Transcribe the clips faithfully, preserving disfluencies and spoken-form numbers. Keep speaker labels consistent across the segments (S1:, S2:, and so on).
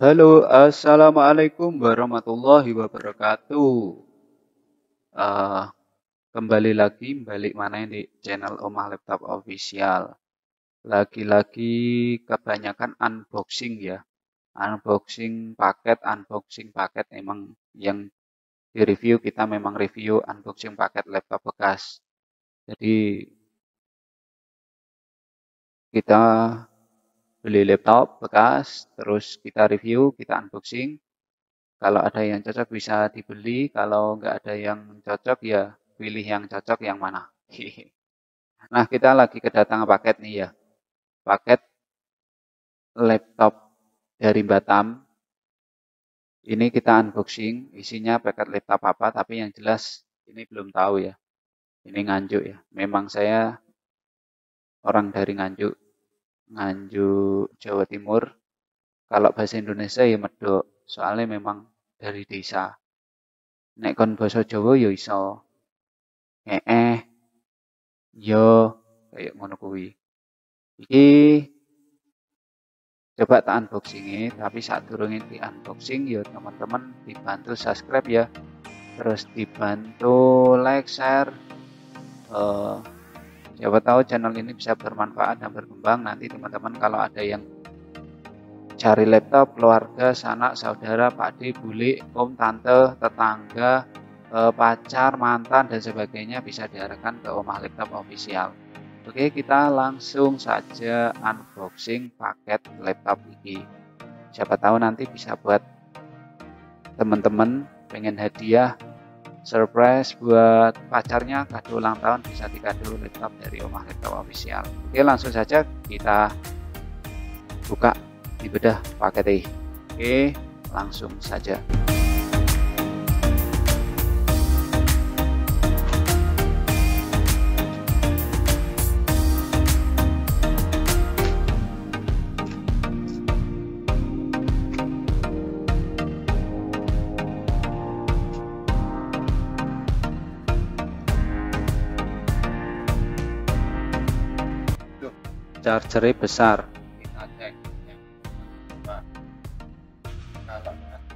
S1: Halo, assalamualaikum warahmatullahi wabarakatuh. Eh, Kembali lagi, balik mana di channel Omah Laptop Official. Lagi-lagi kebanyakan unboxing ya, unboxing paket, unboxing paket. Emang yang di review kita memang review unboxing paket laptop bekas. Jadi kita beli laptop bekas, terus kita review, kita unboxing. Kalau ada yang cocok bisa dibeli, kalau nggak ada yang cocok ya pilih yang cocok yang mana. Nah, kita lagi kedatangan paket nih ya. Paket laptop dari Batam. Ini kita unboxing, isinya paket laptop apa, tapi yang jelas ini belum tahu ya. Ini Nganjuk ya. Memang saya orang dari Nganjuk, Nganjuk Jawa Timur. Kalau bahasa Indonesia ya medok, soalnya memang dari desa. Nek kon basa Jawa ya iso. Eh, yo kayak ngono kuwi. Iki coba tak unboxing tapi saat durungin di unboxing ya teman-teman dibantu subscribe ya. Terus dibantu like, share. Uh, siapa tahu channel ini bisa bermanfaat dan berkembang. Nanti teman-teman kalau ada yang cari laptop, keluarga, sanak, saudara, pakde, bule, om, tante, tetangga, eh, pacar, mantan, dan sebagainya bisa diarahkan ke Omah Laptop Official. Oke, kita langsung saja unboxing paket laptop ini. Siapa tahu nanti bisa buat teman-teman pengen hadiah, surprise buat pacarnya, kado ulang tahun bisa dikado laptop dari Omah Laptop Official. Oke, langsung saja kita buka di bedah paket ini. Oke, langsung saja. Chargernya besar. Kita cek. Kalau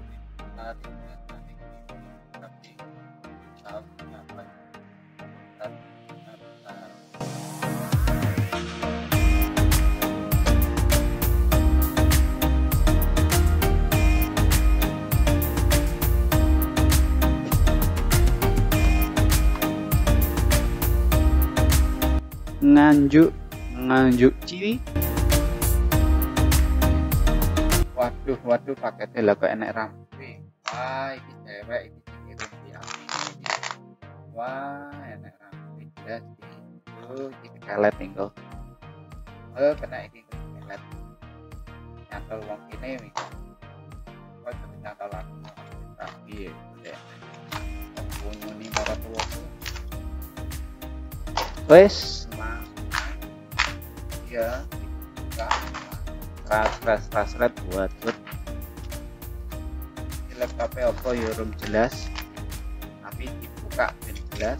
S1: Nganjuk Nganjuk ciri. Waduh, waduh paketnya lah kok enek rapi. Wah, ini cewek ini kirim di Amin. Wah, enek rapi ya. Itu ini kelet tinggal. Oh, kena ini kelet. Nyantol wong ini nih. Oh, itu nyantol aku rapi ya. Bunyi ini para tua. Wes, ya dibuka ras ras ras red buat buat ini laptopnya apa ya belum jelas tapi dibuka dan jelas.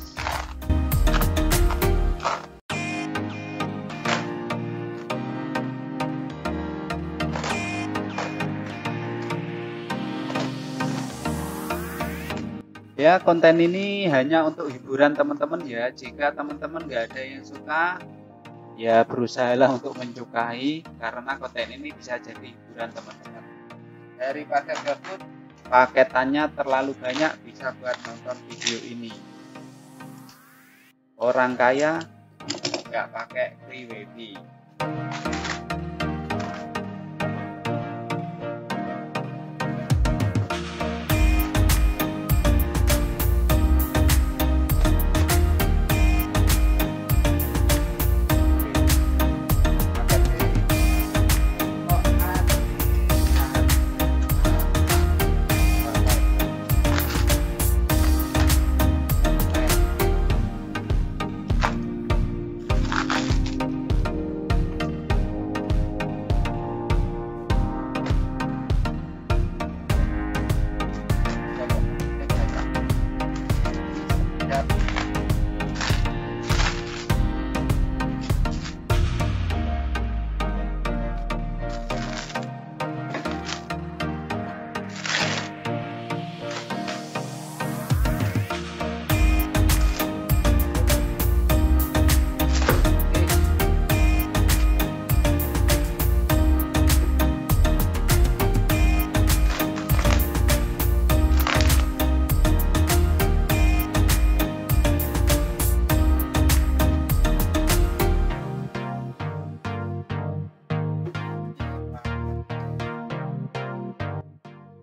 S1: Ya, konten ini hanya untuk hiburan teman-teman ya. Jika teman-teman nggak ada yang suka, ya berusahalah untuk menyukai karena konten ini bisa jadi hiburan teman-teman. Daripada gabut, paketannya terlalu banyak bisa buat nonton video ini. Orang kaya nggak pakai free wifi.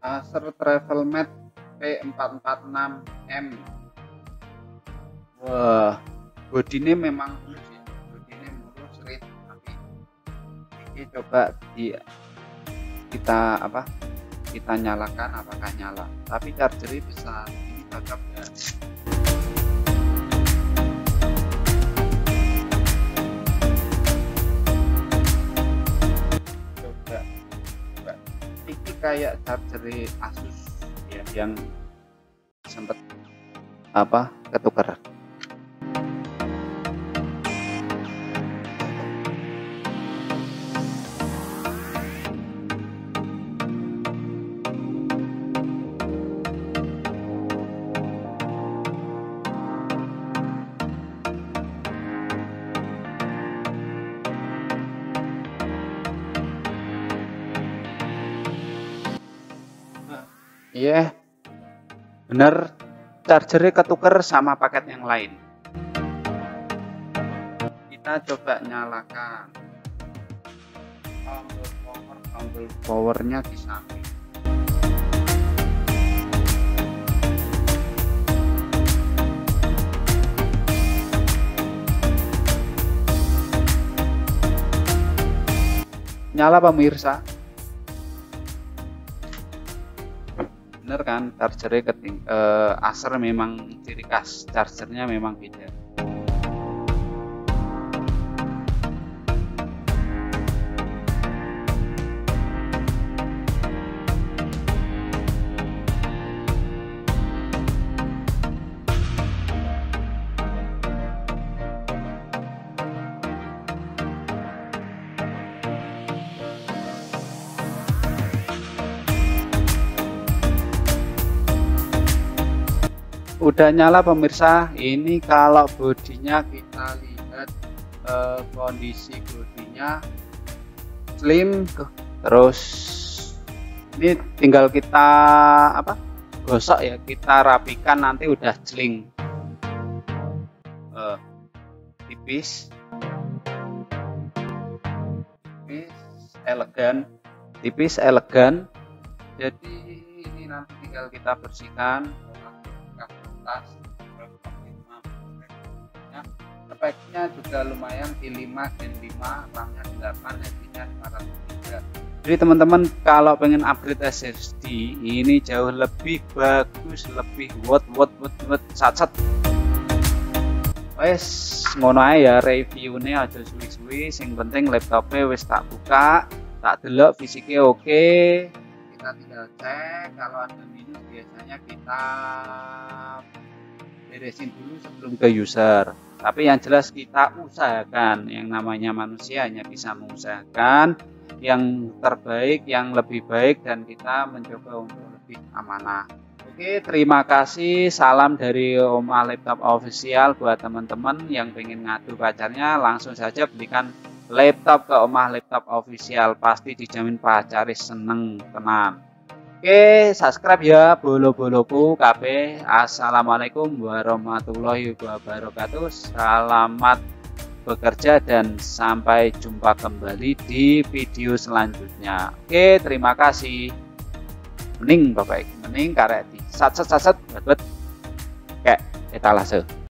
S1: Acer Travelmate P empat empat enam M. Wah, bodinya memang mulus ya, bodinya mulus rit, tapi ini coba di kita apa kita nyalakan apakah nyala, tapi chargernya besar, ini cocok ya. Coba, coba. Ini kayak charger Asus ya, yang sempat apa ketukar. Iya, yeah, bener, chargernya ketuker sama paket yang lain. Kita coba nyalakan tombol power, tombol powernya di samping. Nyala pemirsa. Bener kan, chargernya keting uh, Acer memang ciri khas chargernya memang beda. Udah nyala pemirsa. Ini kalau bodinya kita lihat eh, kondisi bodinya slim, terus ini tinggal kita apa gosok ya, kita rapikan nanti udah celing, eh, tipis, tipis elegan, tipis elegan. Jadi ini nanti tinggal kita bersihkan. Speknya juga lumayan, i lima Gen lima, RAM-nya delapan, S D-nya lima ratus tiga. Jadi teman-teman kalau pengen upgrade S S D ini jauh lebih bagus, lebih wot wot wot wot sat-sat. Wes ngono ae ya reviewnya, aja suwi-suwi, sing penting laptopnya wis tak buka, tak delok fisiknya oke. Kita tinggal cek, kalau ada minus biasanya kita beresin dulu sebelum ke user. Tapi yang jelas kita usahakan, yang namanya manusia hanya bisa mengusahakan yang terbaik, yang lebih baik, dan kita mencoba untuk lebih amanah. Oke, terima kasih. Salam dari Oma Laptop Official. Buat teman-teman yang pengen ngadu pacarnya, langsung saja belikan laptop ke Oma Laptop Official. Pasti dijamin pacarnya seneng tenan. Oke, subscribe ya bolo-boloku kabeh. Assalamualaikum warahmatullahi wabarakatuh. Selamat bekerja dan sampai jumpa kembali di video selanjutnya. Oke, terima kasih. Mending Bapak, mending karek di sat-sat-sat bet-bet kayak etalase.